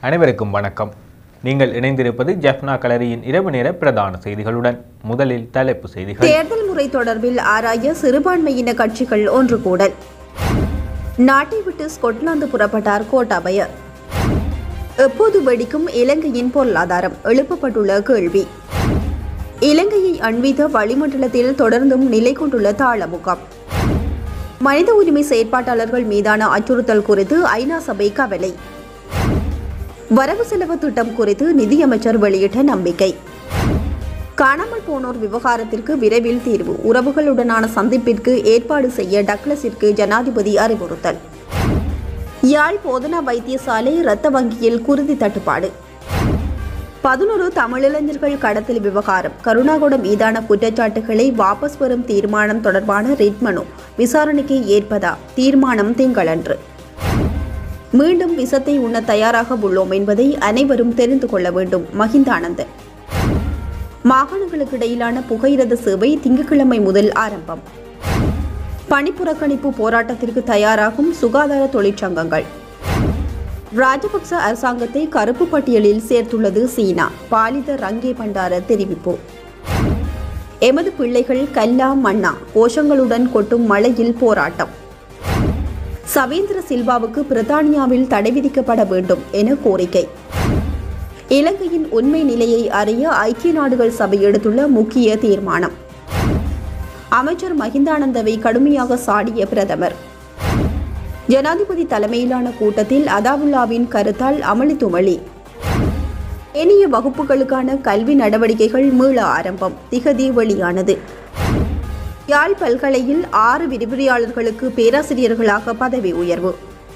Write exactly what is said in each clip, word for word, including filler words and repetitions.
அனைவருக்கும் வணக்கம். நீங்கள் இணைந்திருப்பது ஜெஃப்னா கலரியின் இரவு நேர பிரதான செய்திகளுடன். முதலில் தலைப்பு செய்திகள். தேர்தல் முறை தொடர்பில் ஆராய சிறுபான்மையின கட்சிகள் ஒன்று கூடல். நாட்டை விட்டு ஸ்கொட்லாந்து புறப்பட்டார் கோட்டாபய. எப்போது வெடிக்கும் இலங்கையின் பொருளாதாரம் எழுப்பப்பட்டுள்ள கேள்வி. இலங்கையை அண்மித்த வளிமண்டலத்தில் தொடர்ந்தும் நிலை கொண்டுள்ள தாளமுகம். மனித உரிமை செயற்பாட்டாளர்கள் மீதான அச்சுறுத்தல் குறித்து ஐநா சபை கவலை. வரவு செலவு திட்டம் குறித்து நிதியமைச்சர் வெளியிட்ட நம்பிக்கை. காணாமல் போனோர் விவகாரத்திற்கு விரைவில் தீர்வு. உறவுகளுடனான சந்திப்பிற்கு ஏற்பாடு செய்ய டக்ளஸிற்கு ஜனாதிபதி அறிவுறுத்தல். யாழ் போதனா வைத்தியசாலை இரத்த வங்கியில் குருதி தட்டுப்பாடு. பதினொரு தமிழிளைஞர்கள் கடத்தல் விவகாரம். கருணாகூடம் மீதான குற்றச்சாட்டுகளை வாபஸ் பெறும் தீர்மானம் தொடர்பான ரிட் மனு விசாரணைக்கு ஏற்பதா? தீர்மானம் திங்களன்று. மீண்டும் விஷத்தை உண்ண தயாராக உள்ளோம் என்பதை அனைவரும் தெரிந்து கொள்ள வேண்டும். மஹிந்தானந்தன். மாகாணங்களுக்கு இடையிலான புகையிரத சேவை திங்கட்கிழமை முதல் ஆரம்பம். பணிப்புறக்கணிப்பு போராட்டத்திற்கு தயாராகும் சுகாதார தொழிற்சங்கங்கள். ராஜபக்ச அரசாங்கத்தை கருப்பு பட்டியலில் சேர்த்துள்ளது சீனா. பாலித ரங்கே பண்டார தெரிவிப்பு. எமது பிள்ளைகள் கல்லா மண்ணா கோஷங்களுடன் கொட்டும் மழையில் போராட்டம். சவேந்திர சில்வாவுக்கு பிரித்தானியாவில் தடை விதிக்கப்பட வேண்டும் என கோரிக்கை. இலங்கையின் உண்மை நிலையை அறிய ஐக்கிய நாடுகள் சபை எடுத்துள்ள முக்கிய தீர்மானம். அமைச்சர் மஹிந்தானந்தவை கடுமையாக சாடிய பிரதமர். ஜனாதிபதி தலைமையிலான கூட்டத்தில் அதாவுல்லாவின் கருத்தால் அமளி துமளி. ஏனைய வகுப்புகளுக்கான கல்வி நடவடிக்கைகள் மீள ஆரம்பம். திகதி வெளியானது. யாழ் பல்கலையில் ஆறு விரிவுரையாளர்களுக்கு பேராசிரியர்களாக பதவி உயர்வு.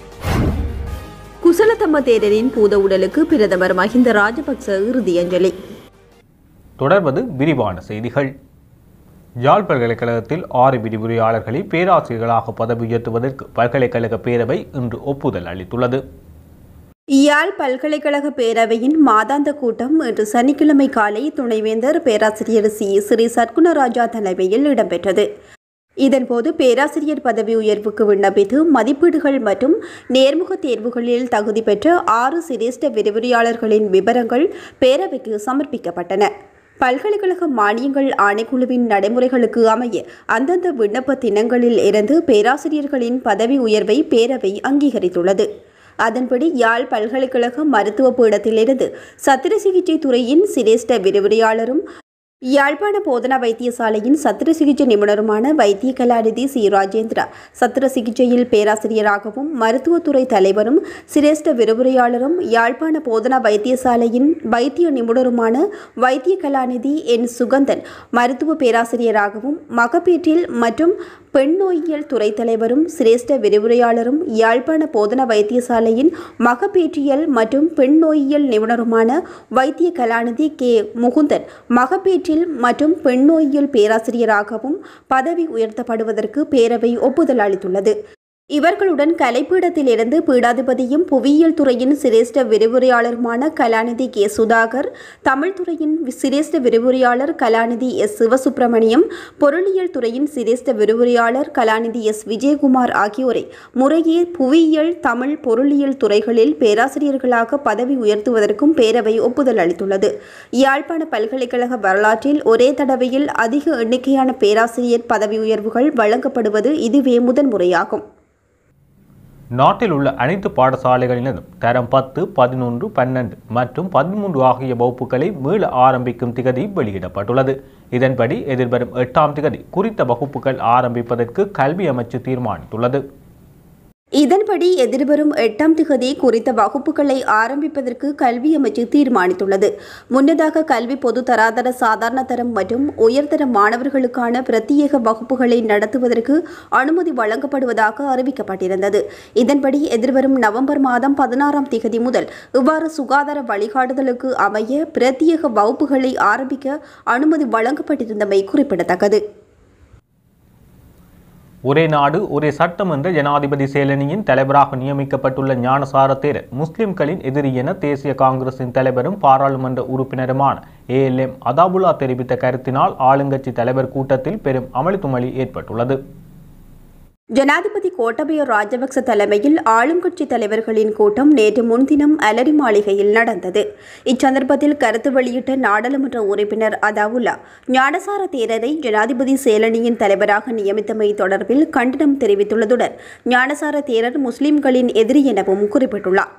குசலதம்ம தேரரின் பூத உடலுக்கு பிரதமர் மஹிந்த ராஜபக்ச இறுதி அஞ்சலி. தொடர்வது விரிவான செய்திகள். யாழ் பல்கலைக்கழகத்தில் ஆறு விரிவுரையாளர்களை பேராசிரியர்களாக பதவி உயர்த்துவதற்கு பல்கலைக்கழக பேரவை இன்று ஒப்புதல் அளித்துள்ளது. யாழ் பல்கலைக்கழக பேரவையின் மாதாந்த கூட்டம் இன்று சனிக்கிழமை காலை துணைவேந்தர் பேராசிரியர் சி ஸ்ரீ சத்குணராஜா தலைமையில் இடம்பெற்றது. இதன்போது பேராசிரியர் பதவி உயர்வுக்கு விண்ணப்பித்து மதிப்பீடுகள் மற்றும் நேர்முக தேர்வுகளில் தகுதி பெற்ற ஆறு சிரேஷ்ட விரிவுரையாளர்களின் விவரங்கள் பேரவைக்கு சமர்ப்பிக்கப்பட்டன. பல்கலைக்கழக மானியங்கள் ஆணைக்குழுவின் நடைமுறைகளுக்கு அமைய அந்தந்த விண்ணப்ப தினங்களில் இருந்து பேராசிரியர்களின் பதவி உயர்வை பேரவை அங்கீகரித்துள்ளது. அதன்படி யாழ் பல்கலைக்கழக மருத்துவ பீடத்திலிருந்து சத்திர சிகிச்சை துறையின் சிரேஷ்ட விரிவுரையாளரும் யாழ்ப்பாண போதனா வைத்தியசாலையின் சத்திர சிகிச்சை நிபுணருமான வைத்திய கலாநிதி சி ராஜேந்திரா சத்திர சிகிச்சையில் பேராசிரியராகவும் மருத்துவத்துறை தலைவரும் சிரேஷ்ட விரிவுரையாளரும் யாழ்ப்பாண போதனா வைத்தியசாலையின் வைத்திய நிபுணருமான வைத்திய கலாநிதி என் சுகந்தன் மருத்துவ பேராசிரியராகவும் மகப்பேற்றில் மற்றும் பெண் நோயியல் துறை தலைவரும் சிரேஷ்ட விரிவுரையாளரும் யாழ்ப்பாண போதனா வைத்தியசாலையின் மகப்பேற்றியல் மற்றும் பெண் நோயியல் நிபுணருமான வைத்திய கலாநிதி கே முகுந்தன் மகப்பேற்றில் மற்றும் பெண் நோயியல் பேராசிரியராகவும் பதவி உயர்த்தப்படுவதற்கு பேரவை ஒப்புதல் அளித்துள்ளது. இவர்களுடன் கலைப்பீடத்திலிருந்து பீடாதிபதியும் புவியியல் துறையின் சிரேஷ்ட விரிவுரையாளருமான கலாநிதி கே சுதாகர், தமிழ் துறையின் சிரேஷ்ட விரிவுரையாளர் கலாநிதி எஸ் சிவசுப்பிரமணியம், பொருளியல் துறையின் சிரேஷ்ட விரிவுரையாளர் கலாநிதி எஸ் விஜயகுமார் ஆகியோரை முறையே புவியியல், தமிழ், பொருளியல் துறைகளில் பேராசிரியர்களாக பதவி உயர்த்துவதற்கும் பேரவை ஒப்புதல் அளித்துள்ளது. யாழ்ப்பாண பல்கலைக்கழக வரலாற்றில் ஒரே தடவையில் அதிக எண்ணிக்கையான பேராசிரியர் பதவி உயர்வுகள் வழங்கப்படுவது இதுவே முதன்முறையாகும். நாட்டில் உள்ள அனைத்து பாடசாலைகளிலும் தரம் பத்து, பதினொன்று, பன்னெண்டு மற்றும் பதிமூன்று ஆகிய வகுப்புகளை மீள ஆரம்பிக்கும் திகதி வெளியிடப்பட்டுள்ளது. இதன்படி எதிர்வரும் எட்டாம் திகதி குறித்த வகுப்புகள் ஆரம்பிப்பதற்கு கல்வி அமைச்சு தீர்மானித்துள்ளது. இதன்படி எதிர்வரும் எட்டாம் திகதி குறித்த வகுப்புகளை ஆரம்பிப்பதற்கு கல்வி அமைச்சு தீர்மானித்துள்ளது. முன்னதாக கல்வி பொது தராதர சாதாரண தரம் மற்றும் உயர்தர மாணவர்களுக்கான பிரத்யேக வகுப்புகளை நடத்துவதற்கு அனுமதி வழங்கப்படுவதாக அறிவிக்கப்பட்டிருந்தது. இதன்படி எதிர்வரும் நவம்பர் மாதம் பதினாறாம் திகதி முதல் இவ்வாறு சுகாதார வழிகாட்டுதலுக்கு அமைய பிரத்யேக வகுப்புகளை ஆரம்பிக்க அனுமதி வழங்கப்பட்டிருந்தமை குறிப்பிடத்தக்கது. ஒரே நாடு ஒரே சட்டம் என்ற ஜனாதிபதி செயலணியின் தலைவராக நியமிக்கப்பட்டுள்ள ஞானசார தேரர் முஸ்லிம்களின் எதிரி என தேசிய காங்கிரசின் தலைவரும் பாராளுமன்ற உறுப்பினருமான ஏ எல் எம் அதாபுல்லா தெரிவித்த கருத்தினால் ஆளுங்கட்சி தலைவர் கூட்டத்தில் பெரும் அமளித்துமளி ஏற்பட்டுள்ளது. ஜனாதிபதி கோட்டபய ராஜபக்ச தலைமையில் ஆளும் கட்சி தலைவர்களின் கூட்டம் நேற்று முன்தினம் அலரி மாளிகையில் நடந்தது. இச்சந்தர்ப்பத்தில் கருத்து வெளியிட்ட நாடாளுமன்ற உறுப்பினர் அதாவுல்லா ஞானசார தேரரை ஜனாதிபதி செயலணியின் தலைவராக நியமித்தமை தொடர்பில் கண்டனம் தெரிவித்துள்ளதுடன் ஞானசார தேரர் முஸ்லிம்களின் எதிரி எனவும் குறிப்பிட்டுள்ளார்.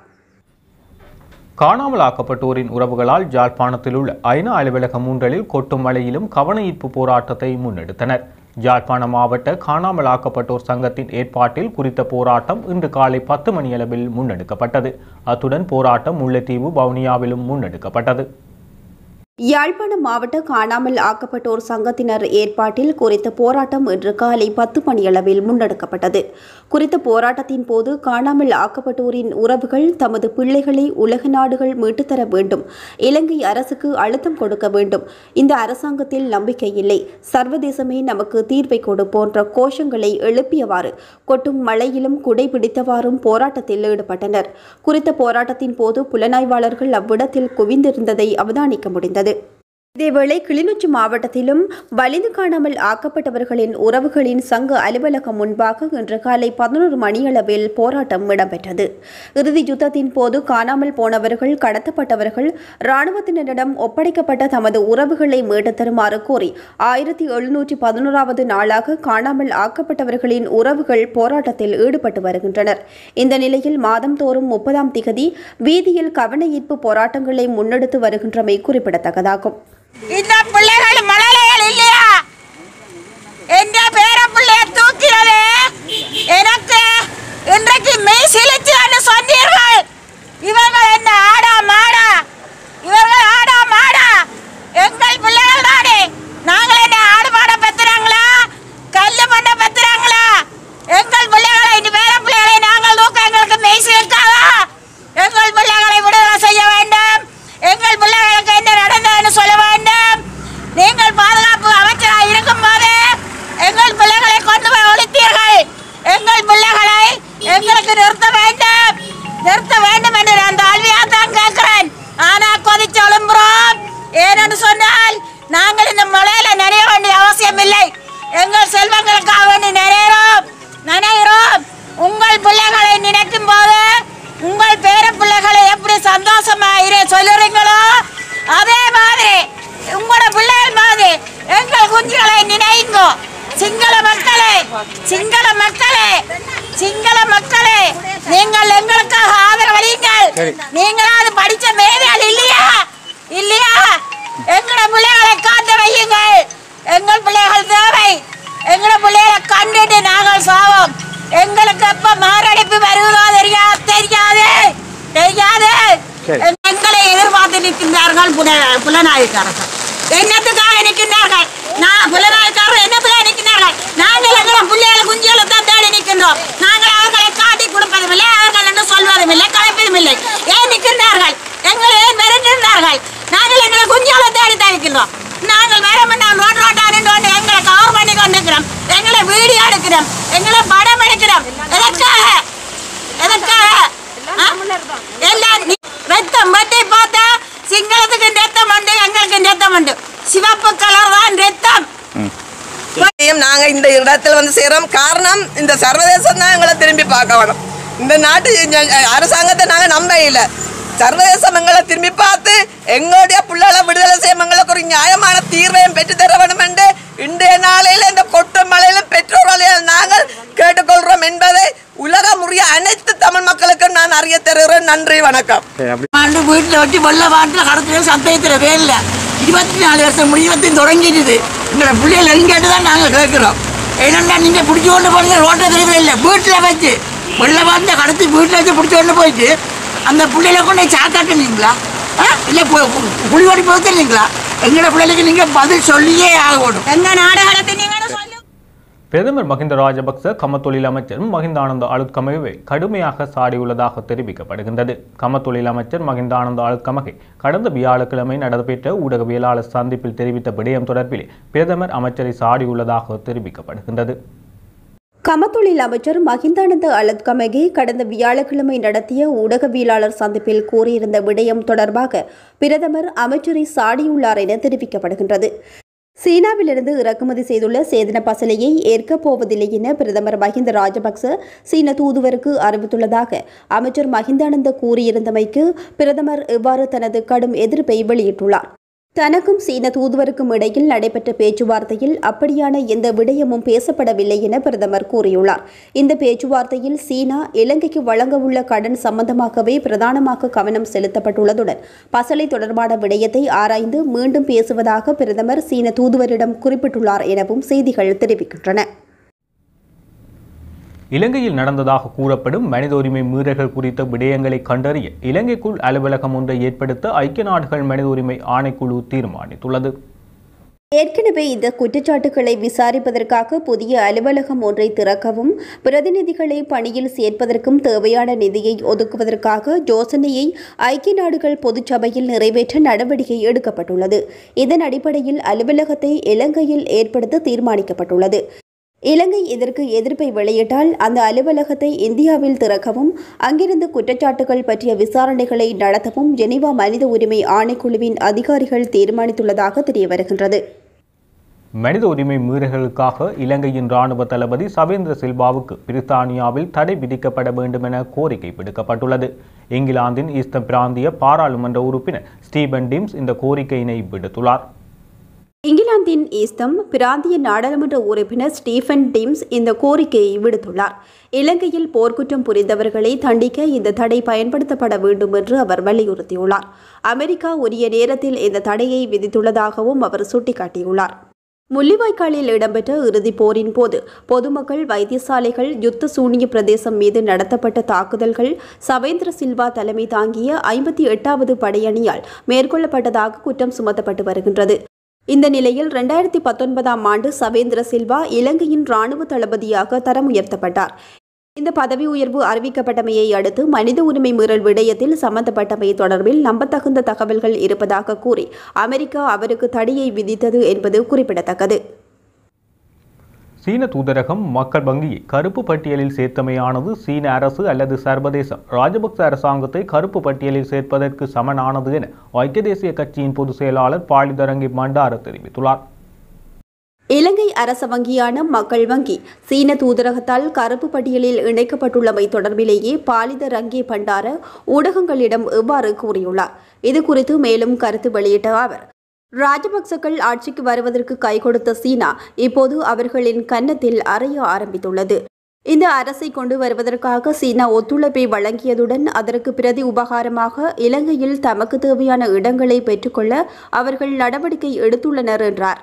காணாமல் ஆக்கப்பட்டோரின் உறவுகளால் யாழ்ப்பாணத்தில் உள்ள ஐநா அலுவலகம் மூன்றலில் கொட்டும் மழையிலும் கவனஈர்ப்பு போராட்டத்தை முன்னெடுத்தனர். யாழ்ப்பாண மாவட்ட காணாமல் ஆக்கப்பட்டோர் சங்கத்தின் ஏற்பாட்டில் குறித்த போராட்டம் இன்று காலை பத்து மணியளவில் முன்னெடுக்கப்பட்டது. அத்துடன் போராட்டம் முல்லைத்தீவு வவுனியாவிலும் முன்னெடுக்கப்பட்டது. யாழ்ப்பாணம் மாவட்ட காணாமல் ஆக்கப்பட்டோர் சங்கத்தினர் ஏற்பாட்டில் குறித்த போராட்டம் இன்று காலை பத்து மணியளவில் முன்னெடுக்கப்பட்டது. குறித்த போராட்டத்தின் போது காணாமல் ஆக்கப்பட்டோரின் உறவுகள் தமது பிள்ளைகளை உலக நாடுகள் மீட்டுத்தர வேண்டும், இலங்கை அரசுக்கு அழுத்தம் கொடுக்க வேண்டும், இந்த அரசாங்கத்தில் நம்பிக்கை இல்லை, சர்வதேசமே நமக்கு தீர்வை கொடு போன்ற கோஷங்களை எழுப்பியவாறு கொட்டும் மழையிலும் குடை பிடித்தவாறும் போராட்டத்தில் ஈடுபட்டனர். குறித்த போராட்டத்தின் போது புலனாய்வாளர்கள் அவ்விடத்தில் குவிந்திருந்ததை அவதானிக்க முடிந்தது. இதேவேளை கிளிநொச்சி மாவட்டத்திலும் வலிந்து காணாமல் ஆக்கப்பட்டவர்களின் உறவுகளின் சங்க அலுவலகம் முன்பாக இன்று காலை பதினொரு மணியளவில் போராட்டம் இடம்பெற்றது. இறுதி யுத்தத்தின் போது காணாமல் போனவர்கள், கடத்தப்பட்டவர்கள் இராணுவத்தினரிடம் ஒப்படைக்கப்பட்ட தமது உறவுகளை மீட்டு தருமாறு கோரி ஆயிரத்தி எழுநூற்றி பதினோராவது நாளாக காணாமல் ஆக்கப்பட்டவர்களின் உறவுகள் போராட்டத்தில் ஈடுபட்டு வருகின்றனர். இந்த நிலையில் மாதந்தோறும் முப்பதாம் திகதி வீதியில் கவன ஈர்ப்பு போராட்டங்களை முன்னெடுத்து வருகின்றமை குறிப்பிடத்தக்கதாகும். இந்த பிள்ளைகள் மழலைகள் இல்லையா? எந்த பேர பிள்ளைய தூக்கிறது எனக்கு இன்றைக்கு மெய் சிலிச்சு சொன்னீர்கள். இவர்கள் என்ன ஆடா மாடா? இவர்கள் ஆடா மாடா? எங்கள் பிள்ளைகள் தானே. நாங்கள் என்ன ஆடு மாட பெற்றுறாங்களா, கல்லு பண்ண பெற்றுறாங்களா? எங்கள் பிள்ளைகளை இந்த பேர பிள்ளைகளை நாங்கள் தூக்க எங்களுக்கு மெய் சிலிக்காதா? எங்கள் பிள்ளைகளை விடுதலை செய்ய வேண்டும். எங்கள் பிள்ளைகளுக்கு என்ன நடந்ததுன்னு சொல்ல வேண்டும். நீங்கள் பாதுகாப்பு அமைச்சராக இருக்கும் போது எங்கள் பிள்ளைகளை கொண்டு போய் ஒழித்தீர்கள். எங்கள் பிள்ளைகளை எங்களுக்கு நிறுத்த வேண்டும், நிறுத்த வேண்டும் என்று நான் தாழ்மையாக தான் கேட்கிறேன். ஆனால் கொதிச்சு எழும்புறோம். ஏனென்று சொன்னால் நாங்கள் இந்த மழையில நிறைய வேண்டிய அவசியம் இல்லை. எங்கள் செல்வங்களுக்காக வேண்டி நிறைகிறோம் நினைகிறோம். உங்கள் பிள்ளைகளை நினைக்கும் போது உங்கள் பேர பிள்ளைகளை எப்படி சந்தோஷமா சொல்லுறீங்களோ அதே மாதிரி உங்களோட பிள்ளைகள் மாதிரி எங்கள் குஞ்சுகளை நினைங்கோ. சிங்கள மக்களே, சிங்கள மக்களே, சிங்கள மக்களே, நீங்கள் எங்களுக்காக ஆதரவளியுங்கள். நீங்களாவது படிச்ச மேதைகள் இல்லையா? இல்லையா? எங்களோட பிள்ளைகளை காத்து வையுங்கள். எங்கள் பிள்ளைகள் தேவை. எங்களோட பிள்ளைகளை கண்டுட்டு நாங்கள் சாவோம். எங்களுக்கு எப்ப மாரடைப்பு வருவதோ தெரியாது தெரியாது தெரியாது எங்களை எதிர்பார்த்து நிற்கின்றார்கள் புலனாய்வுக்காரர்கள். என்னத்துக்காக நிற்கின்றார்கள்? நான் புலனாய்வுக்காரர்கள் என்னத்துக்காக நிற்கின்றார்கள்? நாங்கள் எங்களை பிள்ளைகளை குஞ்சுகளை தான் தேடி நிற்கின்றோம். நாங்கள் அவர்களை காட்டி கொடுப்பதும் இல்லை, அவர்கள் என்று சொல்வதும் இல்லை, கலைப்பதும் இல்லை. ஏன் நிற்கின்றார்கள்? எங்களை ஏன் மிரட்டுகின்றார்கள்? நாங்கள் எங்களை குஞ்சுகளை தேடி தான் நிற்கின்றோம். நாங்கள் வேற ரோட் ரோட்டா நின்று எங்களை கவர் பண்ணி கொண்டிருக்கிறோம். எங்களை வீடியோ எடுக்கிறோம், எங்களை படம் எடுக்கிறோம். எதற்காக? எதற்காக? எல்லாம் ரத்தம் வெட்டி பார்த்தா சிங்களத்துக்கு ரத்தம் உண்டு, எங்களுக்கு ரத்தம் உண்டு. சிவப்பு கலர் தான் ரத்தம். நாங்க இந்த இடத்துல வந்து சேரோம். காரணம் இந்த சர்வதேசம் தான் எங்களை திரும்பி பார்க்க வேணும். இந்த நாட்டு அரசாங்கத்தை நாங்க நம்ப இல்லை. சர்வதேசம் எங்களை திரும்பி பார்த்து எங்களுடைய பிள்ளைகளை விடுதலை செய்யும் எங்களுக்கு ஒரு நியாயமான தீர்வையும் பெற்றுத்தர வேண்டும் என்று இன்றைய நாளையில் இந்த கொட்டு மலையிலும் பெற்றோர்களையும் நாங்கள் கேட்டுக்கொள்கிறோம் என்பதை உலகம் உரிய அனைத்து தமிழ் மக்களுக்கும் நான் அறிய தருகிறேன். நன்றி, வணக்கம். ஆண்டு வீட்டில் வச்சு வெள்ள வாட்டில் கடத்துல சந்தேகத்தில் வேலை இருபத்தி நாலு வருஷம் முடிவத்தையும் தொடங்கிடுது. எங்களை பிள்ளைகள் எங்கேட்டு தான் நாங்கள் கேட்குறோம். என்னென்னா நீங்கள் பிடிச்சி கொண்டு போனீங்க ரோட்டை தெரியவே இல்லை. வீட்டில் வச்சு வெள்ள வாட்டில் கடத்தி வீட்டில் வச்சு பிடிச்சி கொண்டு போயிட்டு அந்த பிள்ளைகளை கொண்டு சாக்காட்டுனீங்களா? இல்லை புலிவடி போத்துறீங்களா? எங்களோட பிள்ளைகளுக்கு நீங்கள் பதில் சொல்லியே ஆகணும். எங்கள் நாடகத்தை நீங்கள் சொல்லு. பிரதமர் மஹிந்த ராஜபக்ச கமத்தொழில் அமைச்சர் மஹிந்தானந்த அழுத்கமகவை கடுமையாக சாடியுள்ளதாக தெரிவிக்கப்படுகின்றது. கமத்தொழில் அமைச்சர் மஹிந்தானந்த அழுத்கமகை கடந்த வியாழக்கிழமை நடைபெற்ற ஊடகவியலாளர் சந்திப்பில் தெரிவித்த விடயம் தொடர்பில் பிரதமர் அமைச்சரை சாடியுள்ளதாக தெரிவிக்கப்படுகின்றது. கமத்தொழில் அமைச்சர் மஹிந்தானந்த அழுத்கமகை கடந்த வியாழக்கிழமை நடத்திய ஊடகவியலாளர் சந்திப்பில் கூறியிருந்த விடயம் தொடர்பாக பிரதமர் அமைச்சரை சாடியுள்ளார் என தெரிவிக்கப்படுகின்றது. சீனாவிலிருந்து இறக்குமதி செய்துள்ள சேதன பசலையை ஏற்கப் போவதில்லை என பிரதமர் மஹிந்த ராஜபக்ச சீன தூதுவருக்கு அறிவித்துள்ளதாக அமைச்சர் மஹிந்தானந்த கூறியிருந்தமைக்கு பிரதமர் இவ்வாறு தனது கடும் எதிர்ப்பை வெளியிட்டுள்ளார். தனக்கும் சீன தூதுவருக்கும் இடையில் நடைபெற்ற பேச்சுவார்த்தையில் அப்படியான எந்த விடயமும் பேசப்படவில்லை என பிரதமர் கூறியுள்ளார். இந்த பேச்சுவார்த்தையில் சீனா இலங்கைக்கு வழங்கவுள்ள கடன் சம்பந்தமாகவே பிரதானமாக கவனம் செலுத்தப்பட்டுள்ளதுடன் பசலை தொடர்பான விடயத்தை ஆராய்ந்து மீண்டும் பேசுவதாக பிரதமர் சீன தூதுவரிடம் குறிப்பிட்டுள்ளார் எனவும் செய்திகள் தெரிவிக்கின்றன. இலங்கையில் நடந்ததாக கூறப்படும் மனித உரிமை மீறல்கள் குறித்த விடயங்களை கண்டறிய இலங்கைக்குள் அலுவலகம் ஒன்றை ஏற்படுத்த ஐக்கிய நாடுகள் மனித உரிமை ஆணைக்குழு தீர்மானித்துள்ளது. ஏற்கனவே இந்த குற்றச்சாட்டுகளை விசாரிப்பதற்காக புதிய அலுவலகம் ஒன்றை திறக்கவும் பிரதிநிதிகளை பணியில் சேர்ப்பதற்கும் தேவையான நிதியை ஒதுக்குவதற்காக யோசனையை ஐக்கிய நாடுகள் பொதுச்சபையில் நிறைவேற்ற நடவடிக்கை எடுக்கப்பட்டுள்ளது. இதன் அடிப்படையில் அலுவலகத்தை இலங்கையில் ஏற்படுத்த தீர்மானிக்கப்பட்டுள்ளது. இலங்கை இதற்கு எதிர்ப்பை வெளியிட்டால் அந்த அலுவலகத்தை இந்தியாவில் திறக்கவும் அங்கிருந்து குற்றச்சாட்டுகள் பற்றிய விசாரணைகளை நடத்தவும் ஜெனீவா மனித உரிமை ஆணைக்குழுவின் அதிகாரிகள் தீர்மானித்துள்ளதாக தெரியவருகின்றது. மனித உரிமை மீறல்களுக்காக இலங்கையின் இராணுவ தளபதி சவேந்திர சில்வாவுக்கு பிரித்தானியாவில் தடை விதிக்கப்பட வேண்டும் என கோரிக்கை விடுக்கப்பட்டுள்ளது. இங்கிலாந்தின் ஈஸ்டர்ன் பிராந்திய பாராளுமன்ற உறுப்பினர் ஸ்டீபன் டிம்ஸ் இந்த கோரிக்கையினை விடுத்துள்ளார். இங்கிலாந்தின் ஈஸ்டம் பிராந்திய நாடாளுமன்ற உறுப்பினர் ஸ்டீஃபன் டிம்ஸ் இந்த கோரிக்கையை விடுத்துள்ளார். இலங்கையில் போர்க்குற்றம் புரிந்தவர்களை தண்டிக்க இந்த தடை பயன்படுத்தப்பட வேண்டும் என்று அவர் வலியுறுத்தியுள்ளார். அமெரிக்கா உரிய நேரத்தில் இந்த தடையை விதித்துள்ளதாகவும் அவர் சுட்டிக்காட்டியுள்ளார். முள்ளிவாய்க்காலில் இடம்பெற்ற இறுதிப் போரின் போது பொதுமக்கள், வைத்தியசாலைகள், யுத்த சூனிய பிரதேசம் மீது நடத்தப்பட்ட தாக்குதல்கள் சவேந்திர சில்வா தலைமை தாங்கிய ஐம்பத்தி எட்டாவது படையணியால் மேற்கொள்ளப்பட்டதாக குற்றம் சுமத்தப்பட்டு வருகின்றது. இந்த நிலையில் இரண்டாயிரத்தி பத்தொன்பதாம் ஆண்டு சவேந்திர சில்வா இலங்கையின் இராணுவ தளபதியாக தரம் உயர்த்தப்பட்டார். இந்த பதவி உயர்வு அறிவிக்கப்பட்டமையை அடுத்து மனித உரிமை மீறல் விடயத்தில் சம்பந்தப்பட்டமை தொடர்பில் நம்பத்தகுந்த தகவல்கள் இருப்பதாக கூறி அமெரிக்கா அவருக்கு தடையை விதித்தது என்பது குறிப்பிடத்தக்கது. சீன தூதரகம் மக்கள் வங்கியை கருப்பு பட்டியலில் சேர்த்தமையானது சீன அரசு அல்லது சர்வதேசம் ராஜபக்ச அரசாங்கத்தை கருப்பு பட்டியலில் சேர்ப்பதற்கு சமனானது என ஐக்கிய தேசிய கட்சியின் பொதுச் செயலாளர் பாலிதரங்கி பண்டார தெரிவித்துள்ளார். இலங்கை அரச வங்கியான மக்கள் வங்கி சீன தூதரகத்தால் கருப்பு பட்டியலில் இணைக்கப்பட்டுள்ளமை தொடர்பிலேயே பாலிதரங்கி பண்டார ஊடகங்களிடம் இவ்வாறு கூறியுள்ளார். இதுகுறித்து மேலும் கருத்து வெளியிட்ட அவர், ராஜபக்சக்கள் ஆட்சிக்கு வருவதற்கு கை கொடுத்த சீனா இப்போது அவர்களின் கன்னத்தில் அறைய ஆரம்பித்துள்ளது. இந்த அரசை கொண்டு வருவதற்காக சீனா ஒத்துழைப்பை வழங்கியதுடன் அதற்கு பிரதி உபகாரமாக இலங்கையில் தமக்கு தேவையான இடங்களை பெற்றுக்கொள்ள அவர்கள் நடவடிக்கை எடுத்துள்ளனர் என்றார்.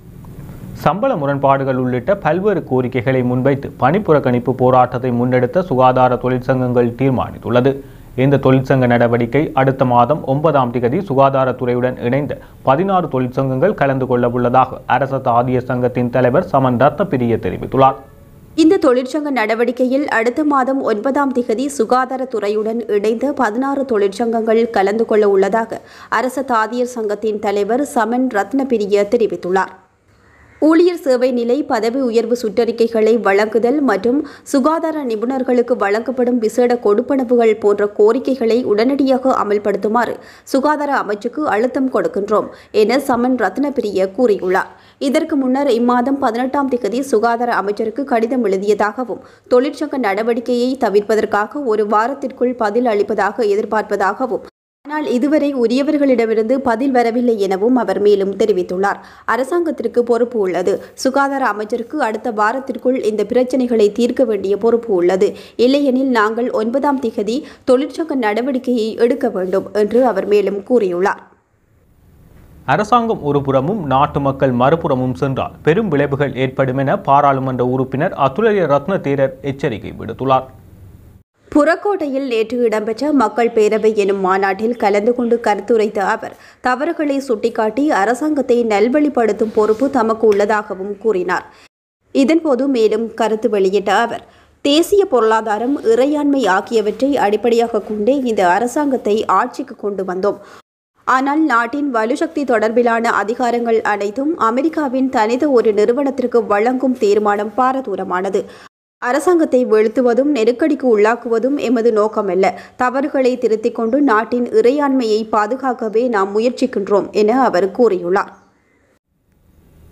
சம்பள முரண்பாடுகள் உள்ளிட்ட பல்வேறு கோரிக்கைகளை முன்வைத்து பணிப்புறக்கணிப்பு போராட்டத்தை முன்னெடுத்த சுகாதார தொழிற்சங்கங்கள் தீர்மானித்துள்ளது. இந்த தொழிற்சங்க நடவடிக்கை அடுத்த மாதம் ஒன்பதாம் திகதி சுகாதாரத்துறையுடன் இணைந்த பதினாறு தொழிற்சங்கங்கள் கலந்து கொள்ள உள்ளதாக அரச தாதிய சங்கத்தின் தலைவர் சமன் ரத்னபிரிய தெரிவித்துள்ளார். இந்த தொழிற்சங்க நடவடிக்கையில் அடுத்த மாதம் ஒன்பதாம் திகதி சுகாதாரத்துறையுடன் இணைந்த பதினாறு தொழிற்சங்கங்கள் கலந்து கொள்ள உள்ளதாக அரச தாதியர் சங்கத்தின் தலைவர் சமன் ரத்னபிரிய தெரிவித்துள்ளார். ஊழியர் சேவை நிலை, பதவி உயர்வு சுற்றறிக்கைகளை வழங்குதல் மற்றும் சுகாதார நிபுணர்களுக்கு வழங்கப்படும் விசேட கொடுப்பனவுகள் போன்ற கோரிக்கைகளை உடனடியாக அமல்படுத்துமாறு சுகாதார அமைச்சுக்கு அழுத்தம் கொடுக்கின்றோம் என சமன் ரத்னபிரிய கூறியுள்ளார். இதற்கு முன்னர் இம்மாதம் பதினெட்டாம் திகதி சுகாதார அமைச்சருக்கு கடிதம் எழுதியதாகவும் தொழிற்சங்க நடவடிக்கையை தவிர்ப்பதற்காக ஒரு வாரத்திற்குள் பதில் அளிப்பதாக எதிர்பார்ப்பதாகவும், ஆனால் இதுவரை உரியவர்களிடமிருந்து பதில் வரவில்லை எனவும் அவர் மேலும் தெரிவித்துள்ளார். அரசாங்கத்திற்கு பொறுப்பு உள்ளது. சுகாதார அமைச்சருக்கு அடுத்த வாரத்திற்குள் இந்த பிரச்சினைகளை தீர்க்க வேண்டிய பொறுப்பு உள்ளது. இல்லையெனில் நாங்கள் ஒன்பதாம் திகதி தொழிற்சங்க நடவடிக்கையை எடுக்க வேண்டும் என்று அவர் மேலும் கூறியுள்ளார். அரசாங்கம் ஒரு புறமும் நாட்டு மக்கள் மறுபுறமும் சென்றால் பெரும் விளைவுகள் ஏற்படும் என பாராளுமன்ற உறுப்பினர் அதுலய ரத்ன தேரர் எச்சரிக்கை விடுத்துள்ளார். புறக்கோட்டையில் நேற்று இடம்பெற்ற மக்கள் பேரவை எனும் மாநாட்டில் கலந்து கொண்டு கருத்துரைத்த அவர் தவறுகளை சுட்டிக்காட்டி அரசாங்கத்தை நல்வழிப்படுத்தும் பொறுப்பு தமக்கு உள்ளதாகவும் கூறினார். இதன்போது மேலும் கருத்து வெளியிட்ட அவர், தேசிய பொருளாதாரம், இறையாண்மை ஆகியவற்றை அடிப்படையாக கொண்டே இந்த அரசாங்கத்தை ஆட்சிக்கு கொண்டு வந்தோம். ஆனால் நாட்டின் வலுசக்தி தொடர்பிலான அதிகாரங்கள் அனைத்தும் அமெரிக்காவின் தனித்த ஒரு நிறுவனத்திற்கு வழங்கும் தீர்மானம் பாரதூரமானது. அரசாங்கத்தை வீழ்த்துவதும் நெருக்கடிக்கு உள்ளாக்குவதும் எமது நோக்கமல்ல. தவறுகளை திருத்திக் கொண்டு நாட்டின் இறையாண்மையை பாதுகாக்கவே நாம் முயற்சிக்கின்றோம் என அவர் கூறியுள்ளார்.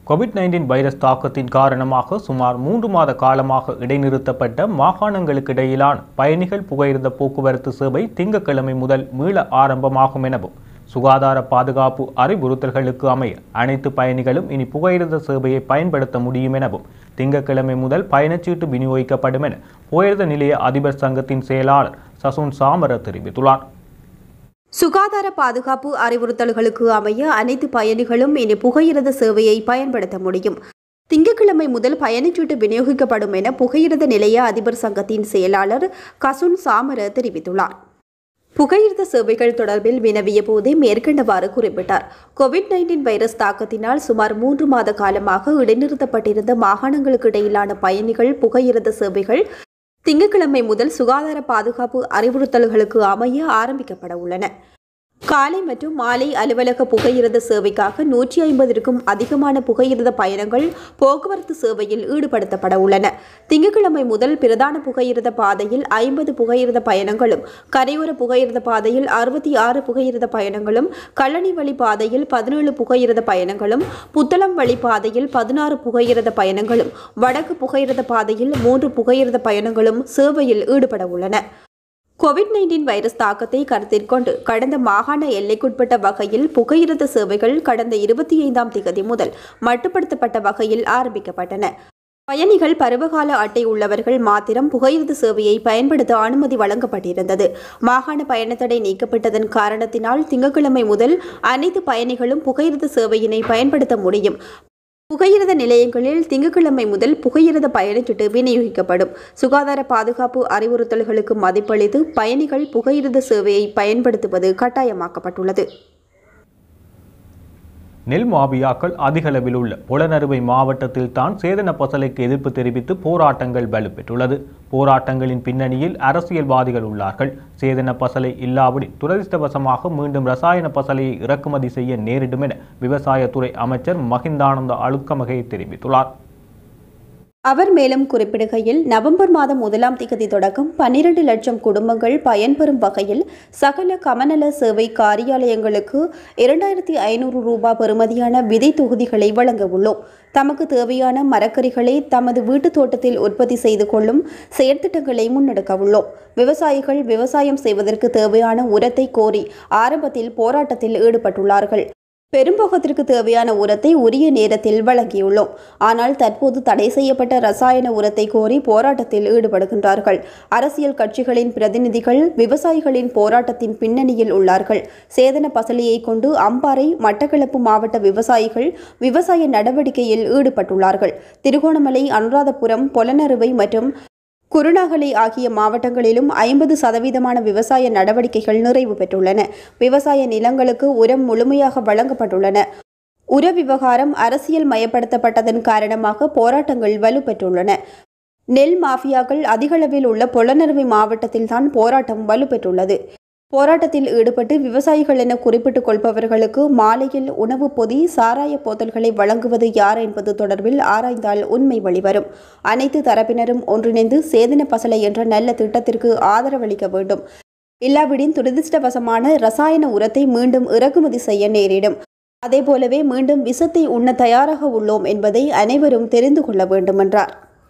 கோவிட் நைன்டீன் வைரஸ் தாக்கத்தின் காரணமாக சுமார் மூன்று மாத காலமாக இடைநிறுத்தப்பட்ட மாகாணங்களுக்கு இடையிலான பயணிகள் புகையிரத போக்குவரத்து சேவை திங்கட்கிழமை முதல் மீள ஆரம்பமாகும் எனவும் சுகாதார பாதுகாப்பு அறிவுறுத்தல்களுக்கு அமைய அனைத்து பயணிகளும் இனி புகையிரத சேவையை பயன்படுத்த முடியும் எனவும் திங்கட்கிழமை முதல் பயணச்சீட்டு விநியோகிக்கப்படும் என புகையிரத நிலைய அதிபர் சங்கத்தின் செயலாளர் சசுன் சாமர தெரிவித்துள்ளார். சுகாதார பாதுகாப்பு அறிவுறுத்தல்களுக்கு அமைய அனைத்து பயணிகளும் இனி புகையிரத சேவையை பயன்படுத்த முடியும். திங்கட்கிழமை முதல் பயணச்சீட்டு விநியோகிக்கப்படும் என புகையிரத நிலைய அதிபர் சங்கத்தின் செயலாளர் கசுன் சாமர தெரிவித்துள்ளார். புகையிரத சேவைகள் தொடர்பில் வினவிய போதே மேற்கண்டவாறு குறிப்பிட்டார். கோவிட் நைன்டீன் வைரஸ் தாக்கத்தினால் சுமார் மூன்று மாத காலமாக இடைநிறுத்தப்பட்டிருந்த மாகாணங்களுக்கு இடையிலான பயணிகள் புகையிரத சேவைகள் திங்கட்கிழமை முதல் சுகாதார பாதுகாப்பு அறிவுறுத்தல்களுக்கு அமைய ஆரம்பிக்கப்பட உள்ளன. காலை மற்றும் மாலை அலுவலக புகையிரத சேவைக்காக நூற்றி ஐம்பதிற்கும் அதிகமான புகையிரத பயணங்கள் போக்குவரத்து சேவையில் ஈடுபடுத்தப்பட உள்ளன. திங்கட்கிழமை முதல் பிரதான புகையிரத பாதையில் ஐம்பது புகையிரத பயணங்களும், கரையோர புகையிரத பாதையில் அறுபத்தி ஆறு புகையிரத பயணங்களும், கல்லணை வழி பாதையில் பதினேழு புகையிரத பயணங்களும், புத்தளம் வழி பாதையில் பதினாறு புகையிரத பயணங்களும், வடக்கு புகையிரத பாதையில் மூன்று புகையிரத பயணங்களும் சேவையில் ஈடுபட உள்ளன. கோவிட் நைன்டீன் வைரஸ் தாக்கத்தை கருத்தில் கொண்டு கடந்த மாகாண எல்லைக்குட்பட்ட வகையில் புகையிரத சேவைகள் கடந்த இருபத்தி ஐந்தாம் திகதி முதல் மட்டுப்படுத்தப்பட்ட வகையில் ஆரம்பிக்கப்பட்டன. பயணிகள் பருவகால அட்டை உள்ளவர்கள் மாத்திரம் புகையிரத சேவையை பயன்படுத்த அனுமதி வழங்கப்பட்டிருந்தது. மாகாண பயணத்தடை நீக்கப்பட்டதன் காரணத்தினால் திங்கட்கிழமை முதல் அனைத்து பயணிகளும் புகையிரத சேவையினை பயன்படுத்த முடியும். புகையிரத நிலையங்களில் திங்கட்கிழமை முதல் புகையிரத பயணச்சீட்டு விநியோகிக்கப்படும். சுகாதார பாதுகாப்பு அறிவுறுத்தல்களுக்கு மதிப்பளித்து பயணிகள் புகையிரத சேவையை பயன்படுத்துவது கட்டாயமாக்கப்பட்டுள்ளது. நெல் மாபியாக்கள் அதிகளவில் உள்ள புலனறுவை மாவட்டத்தில் தான் சேதன பசலைக்கு எதிர்ப்பு தெரிவித்து போராட்டங்கள் வலுப்பெற்றுள்ளது. போராட்டங்களின் பின்னணியில் அரசியல்வாதிகள் உள்ளார்கள். சேதன பசலை இல்லாவிடில் துரதிர்ஷ்டவசமாக மீண்டும் ரசாயன பசலையை இறக்குமதி செய்ய நேரிடும் என விவசாயத்துறை அமைச்சர் மஹிந்தானந்த அழுக்கமகை தெரிவித்துள்ளார். அவர் மேலும் குறிப்பிடுகையில் நவம்பர் மாதம் முதலாம் திகதி தொடக்கம் பன்னிரண்டு லட்சம் குடும்பங்கள் பயன்பெறும் வகையில் சகல கமநல சேவை காரியாலயங்களுக்கு இரண்டாயிரத்தி ஐநூறு ரூபாய் பெறுமதியான விதை தொகுதிகளை வழங்க உள்ளோம். தமக்கு தேவையான மரக்கறிகளை தமது வீட்டு தோட்டத்தில் உற்பத்தி செய்து கொள்ளும் செயற்திட்டங்களை முன்னெடுக்க உள்ளோம். விவசாயிகள் விவசாயம் செய்வதற்கு தேவையான உரத்தை கோரி ஆரம்பத்தில் போராட்டத்தில் ஈடுபட்டுள்ளார்கள். பெரும்பகத்திற்கு தேவையான உரத்தை உரிய நேரத்தில் வழங்கியுள்ளோம். ஆனால் தற்போது தடை செய்யப்பட்ட ரசாயன உரத்தை கோரி போராட்டத்தில் ஈடுபடுகின்றார்கள். அரசியல் கட்சிகளின் பிரதிநிதிகள் விவசாயிகளின் போராட்டத்தின் பின்னணியில் உள்ளார்கள். சேதன பசலையை கொண்டு அம்பாறை, மட்டக்களப்பு மாவட்ட விவசாயிகள் விவசாய நடவடிக்கையில் ஈடுபட்டுள்ளார்கள். திருகோணமலை, அனுராதபுரம், பொலனறுவை மற்றும் குருநாகலை ஆகிய மாவட்டங்களிலும் ஐம்பது சதவீதமான விவசாய நடவடிக்கைகள் நிறைவு பெற்றுள்ளன. விவசாய நிலங்களுக்கு உரம் முழுமையாக வழங்கப்பட்டுள்ளன. உர விவகாரம் அரசியல் மயப்படுத்தப்பட்டதன் காரணமாக போராட்டங்கள் வலுப்பெற்றுள்ளன. நெல் மாஃபியாக்கள் அதிகளவில் உள்ள பொலனறுவை மாவட்டத்தில்தான் போராட்டம் வலுப்பெற்றுள்ளது. போராட்டத்தில் ஈடுபட்டு விவசாயிகள் என குறிப்பிட்டுக் கொள்பவர்களுக்கு மாலையில் உணவு பொதி, சாராய போத்தல்களை வழங்குவது யார் என்பது தொடர்பில் ஆராய்ந்தால் உண்மை வெளிவரும். அனைத்து தரப்பினரும் ஒன்றிணைந்து சேதன பசலை என்ற நல்ல திட்டத்திற்கு ஆதரவளிக்க வேண்டும். இல்லாவிடின் துரதிர்ஷ்டவசமான ரசாயன உரத்தை மீண்டும் இறக்குமதி செய்ய நேரிடும். அதேபோலவே மீண்டும் விஷத்தை உண்ண தயாராக உள்ளோம் என்பதை அனைவரும் தெரிந்து கொள்ள வேண்டும் என்றார்.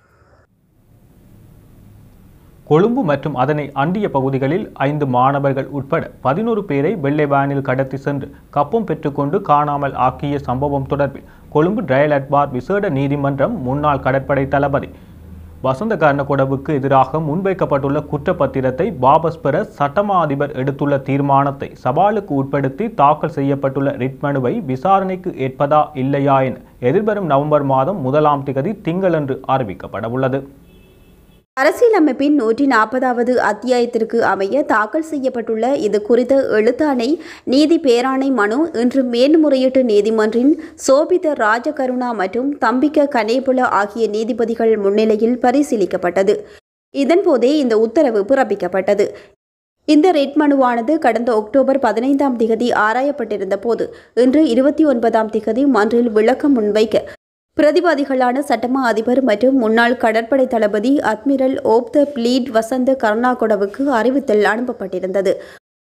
கொழும்பு மற்றும் அதனை அண்டிய பகுதிகளில் ஐந்து மாணவர்கள் உட்பட பதினோரு பேரை வெள்ளை வேனில் கடத்தி சென்று கப்பம் பெற்றுக்கொண்டு காணாமல் ஆக்கிய சம்பவம் தொடர்பில் கொழும்பு ட்ரையல் அட்பார் விசேட நீதிமன்றம் முன்னாள் கடற்படை தளபதி வசந்த கர்ணகொடவுக்கு எதிராக முன்வைக்கப்பட்டுள்ள குற்றப்பத்திரத்தை வாபஸ் பெற சட்டமா அதிபர் எடுத்துள்ள தீர்மானத்தை சவாலுக்கு உட்படுத்தி தாக்கல் செய்யப்பட்டுள்ள ரிட் மனுவை விசாரணைக்கு ஏற்பதா இல்லையா என எதிர்வரும் நவம்பர் மாதம் முதலாம் திகதி திங்களன்று அறிவிக்கப்பட உள்ளது. அரசியலமைப்பின் நூற்றி நாற்பதாவது அத்தியாயத்திற்கு அமைய தாக்கல் செய்யப்பட்டுள்ள இது குறித்த எழுத்தாணை நீதி பேராணை மனு இன்று மேன்முறையீட்டு நீதிமன்றின் சோபித ராஜகருணா மற்றும் தம்பிக்க கனேபுல ஆகிய நீதிபதிகள் முன்னிலையில் பரிசீலிக்கப்பட்டது. இதன்போதே இந்த உத்தரவு பிறப்பிக்கப்பட்டது. இந்த ரிட் மனுவானது கடந்த அக்டோபர் பதினைந்தாம் திகதி ஆராயப்பட்டிருந்த போது இன்று இருபத்தி ஒன்பதாம் திகதி மன்றில் விளக்கம் முன்வைக்க பிரதிவாதிகளான சட்டமா அதிபர் மற்றும் முன்னாள் கடற்படை தளபதி அட்மிரல் ஓப் த பிளீட் வசந்த கருணாகொடவுக்கு அறிவித்தல் அனுப்பப்பட்டிருந்தது.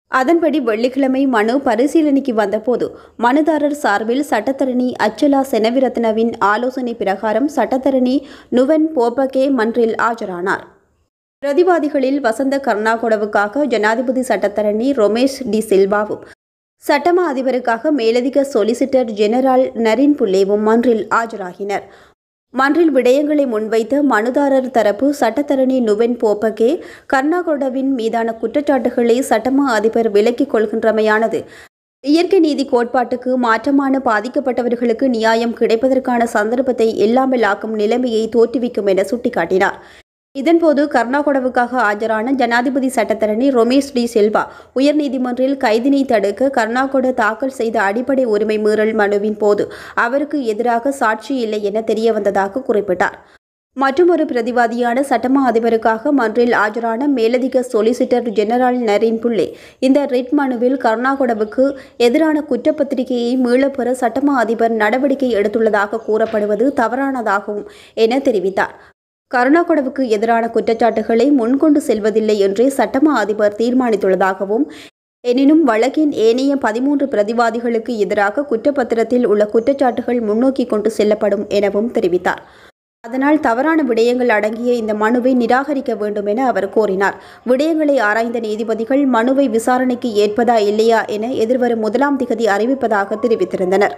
அதன்படி வெள்ளிக்கிழமை மனு பரிசீலனைக்கு வந்தபோது மனுதாரர் சார்பில் சட்டத்தரணி அச்சலா செனவிரத்னவின் ஆலோசனை பிரகாரம் சட்டத்தரணி நுவன் போபகே மன்றில் ஆஜரானார். பிரதிவாதிகளில் வசந்த கர்ணாகொடவுக்காக ஜனாதிபதி சட்டத்தரணி ரொமேஷ் டி சில்வாவும் சட்டமா அதிபருக்காக மேலதிக சொலிசிட்டர் ஜெனரல் நரின் புல்லேவும் மன்றில் ஆஜராகினர். மன்றில் விடயங்களை முன்வைத்த மனுதாரர் தரப்பு சட்டத்தரணி நுவென் போபகே கர்ணாகொடவின் மீதான குற்றச்சாட்டுகளை சட்டமா அதிபர் விலக்கிக் கொள்கின்றமையானது இயற்கை நீதி கோட்பாட்டுக்கு மாற்றமான பாதிக்கப்பட்டவர்களுக்கு நியாயம் கிடைப்பதற்கான சந்தர்ப்பத்தை இல்லாமல் ஆக்கும் நிலைமையை தோற்றுவிக்கும் என சுட்டிக்காட்டினார். இதன்போது கர்ணாகொடவுக்காக ஆஜரான ஜனாதிபதி சட்டத்தரணி ரொமேஷ் டி சில்வா உயர்நீதிமன்றில் கைதினை தடுக்க கர்ணாகொட தாக்கல் செய்த அடிப்படை உரிமை மீறல் மனுவின் போது அவருக்கு எதிராக சாட்சி இல்லை என தெரியவந்ததாக குறிப்பிட்டார். மற்றொரு பிரதிவாதியான சட்டமா அதிபருக்காக மன்றில் ஆஜரான மேலதிக சொலிசிட்டர் ஜெனரல் நரின் புல்லே இந்த ரிட் மனுவில் கர்ணாகொடவுக்கு எதிரான குற்றப்பத்திரிகையை மீளப்பெற சட்டமா அதிபர் நடவடிக்கை எடுத்துள்ளதாக கூறப்படுவது தவறானதாகும் என தெரிவித்தார். கருணாகொடவுக்கு எதிரான குற்றச்சாட்டுகளை முன்கொண்டு செல்வதில்லை என்றே சட்டமா அதிபர் தீர்மானித்துள்ளதாகவும், எனினும் வழக்கின் ஏனைய பதிமூன்று பிரதிவாதிகளுக்கு எதிராக குற்றப்பத்திரத்தில் உள்ள குற்றச்சாட்டுகள் முன்னோக்கி கொண்டு செல்லப்படும் எனவும் தெரிவித்தார். அதனால் தவறான விடயங்கள் அடங்கிய இந்த மனுவை நிராகரிக்க வேண்டும் என அவர் கோரினார். விடயங்களை ஆராய்ந்த நீதிபதிகள் மனுவை விசாரணைக்கு ஏற்பதா இல்லையா என எதிர்வரும் முதலாம் திகதி அறிவிப்பதாக தெரிவித்திருந்தனர்.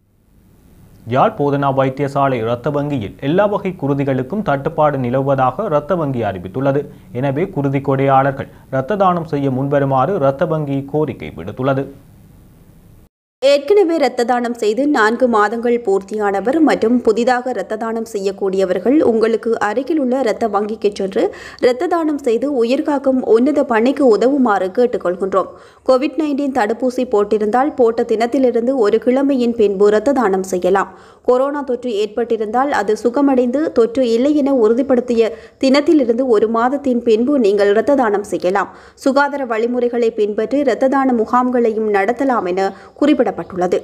யாழ் போதனா வைத்தியசாலை இரத்த வங்கியில் எல்லா வகை குருதிகளுக்கும் தட்டுப்பாடு நிலவுவதாக இரத்த வங்கி அறிவித்துள்ளது. எனவே குருதி கொடையாளர்கள் இரத்த தானம் செய்ய முன்வருமாறு இரத்த வங்கி கோரிக்கை விடுத்துள்ளது. ஏற்கனவே இரத்த தானம் செய்து நான்கு மாதங்கள் பூர்த்தியானவர் மற்றும் புதிதாக இரத்த தானம் செய்யக்கூடியவர்கள் உங்களுக்கு அருகில் உள்ள இரத்த வங்கிக்கு சென்று இரத்த தானம் செய்து உயிர்காக்கும் உன்னத பணிக்கு உதவுமாறு கேட்டுக்கொள்கின்றோம். கோவிட் நைன்டீன் தடுப்பூசி போட்டிருந்தால் போட்ட தினத்திலிருந்து ஒரு கிழமையின் பின்பு இரத்த தானம் செய்யலாம். கொரோனா தொற்று ஏற்பட்டிருந்தால் அது சுகமடைந்து தொற்று இல்லை என உறுதிப்படுத்திய தினத்திலிருந்து ஒரு மாதத்தின் பின்பு நீங்கள் இரத்த தானம் செய்யலாம். சுகாதார வழிமுறைகளை பின்பற்றி இரத்த தான முகாம்களையும் நடத்தலாம் என குறிப்பிடப்பட்டுள்ளது.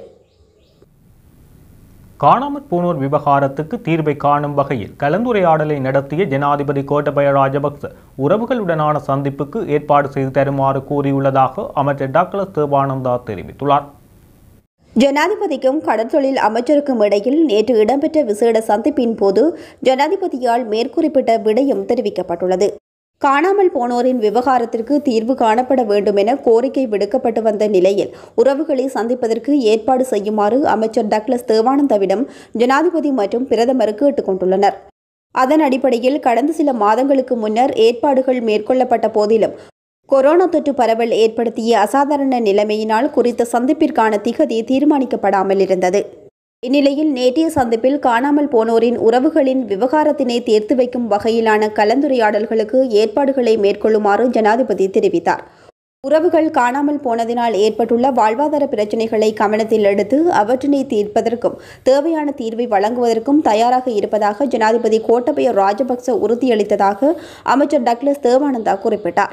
காணாமற் போனோர் விவகாரத்துக்கு தீர்வை காணும் வகையில் கலந்துரையாடலை நடத்திய ஜனாதிபதி கோட்டபய ராஜபக்ச உறவுகளுடனான சந்திப்புக்கு ஏற்பாடு செய்து தருமாறு கூறியுள்ளதாக அமைச்சர் டாக்டர் தேவானந்தா தெரிவித்துள்ளார். ஜனாதிபதிக்கும் கடற்தொழில் அமைச்சருக்கும் இடையில் நேற்று இடம்பெற்ற விசேட சந்திப்பின் போது ஜனாதிபதியால் மேற்குறிப்பிட்ட விடயம் தெரிவிக்கப்பட்டுள்ளது. காணாமல் போனோரின் விவகாரத்திற்கு தீர்வு காணப்பட வேண்டும் என கோரிக்கை விடுக்கப்பட்டு வந்த நிலையில் உறவுகளை சந்திப்பதற்கு ஏற்பாடு செய்யுமாறு அமைச்சர் டக்ளஸ் தேவானந்தாவிடம் ஜனாதிபதி மற்றும் பிரதமர் கேட்டுக் கொண்டுள்ளனர். அதன் அடிப்படையில் கடந்த சில மாதங்களுக்கு முன்னர் ஏற்பாடுகள் மேற்கொள்ளப்பட்ட போதிலும் கொரோனா தொற்று பரவல் ஏற்படுத்திய அசாதாரண நிலைமையினால் குறித்த சந்திப்பிற்கான திகதி தீர்மானிக்கப்படாமல் இருந்தது. இந்நிலையில் நேற்றைய சந்திப்பில் காணாமல் போனோரின் உறவுகளின் விவகாரத்தினை தீர்த்து வைக்கும் வகையிலான கலந்துரையாடல்களுக்கு ஏற்பாடுகளை மேற்கொள்ளுமாறு ஜனாதிபதி தெரிவித்தார். உறவுகள் காணாமல் போனதினால் ஏற்பட்டுள்ள வாழ்வாதார பிரச்சினைகளை கவனத்தில் எடுத்து அவற்றினை தீர்ப்பதற்கும் தேவையான தீர்வை வழங்குவதற்கும் தயாராக இருப்பதாக ஜனாதிபதி கோட்டபய ராஜபக்ச உறுதியளித்ததாக அமைச்சர் டக்ளஸ் தேவானந்தா குறிப்பிட்டார்.